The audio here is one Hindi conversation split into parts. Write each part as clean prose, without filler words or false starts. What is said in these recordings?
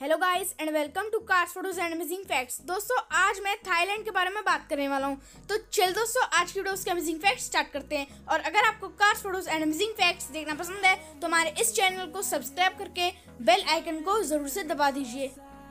Hello guys and welcome to cars photos and amazing facts. दोस्तों आज मैं थाईलैंड के बारे में बात करने वाला हूं। तो चल दोस्तों आज की वीडियो के अमेजिंग फैक्ट्स स्टार्ट करते हैं। और अगर आपको cars photos and amazing facts देखना पसंद है तो हमारे इस चैनल को सब्सक्राइब करके बेल आइकन को जरूर से दबा दीजिए।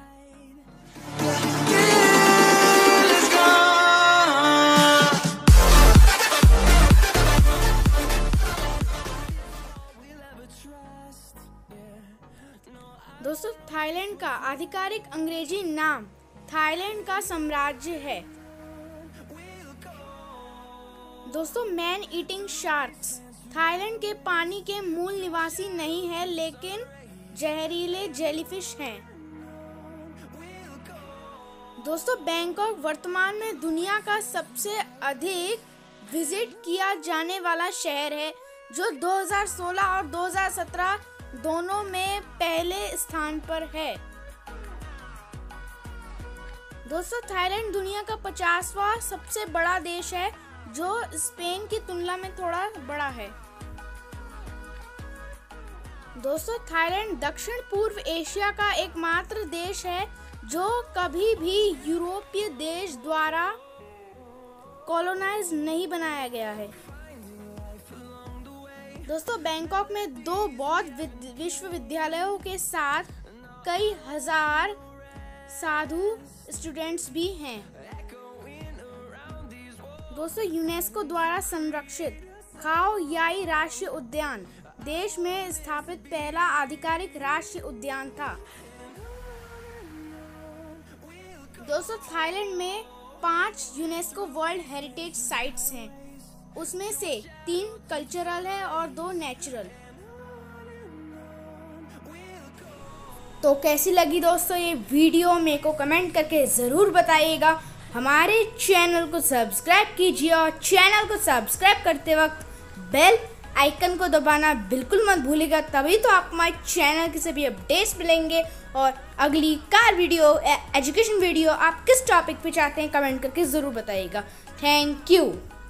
दोस्तों थाईलैंड का आधिकारिक अंग्रेजी नाम थाईलैंड का साम्राज्य है। दोस्तों मैन ईटिंग शार्क्स थाईलैंड के पानी के मूल निवासी नहीं है लेकिन जहरीले जेलीफिश हैं। दोस्तों बैंकॉक वर्तमान में दुनिया का सबसे अधिक विजिट किया जाने वाला शहर है जो 2016 और 2017 दोनों में पहले स्थान पर है। दोस्तों थाईलैंड दुनिया का 50वां सबसे बड़ा देश है जो स्पेन की तुलना में थोड़ा बड़ा है। दोस्तों थाईलैंड दक्षिण पूर्व एशिया का एकमात्र देश है जो कभी भी यूरोपीय देश द्वारा कॉलोनाइज नहीं बनाया गया है। दोस्तों बैंकॉक में 2 बौद्ध विश्वविद्यालयों के साथ कई हजार साधु स्टूडेंट्स भी हैं। दोस्तों यूनेस्को द्वारा संरक्षित खाओ याई राष्ट्रीय उद्यान देश में स्थापित पहला आधिकारिक राष्ट्रीय उद्यान था। दोस्तों थाईलैंड में 5 यूनेस्को वर्ल्ड हेरिटेज साइट्स हैं, उसमें से 3 कल्चरल है और 2 नेचुरल। तो कैसी लगी दोस्तों ये वीडियो मेरे को कमेंट करके ज़रूर बताइएगा। हमारे चैनल को सब्सक्राइब कीजिए और चैनल को सब्सक्राइब करते वक्त बेल आइकन को दबाना बिल्कुल मत भूलिएगा, तभी तो आप हमारे चैनल के सभी अपडेट्स मिलेंगे। और अगली कार वीडियो एजुकेशन वीडियो आप किस टॉपिक पे चाहते हैं कमेंट करके ज़रूर बताइएगा। Thank you.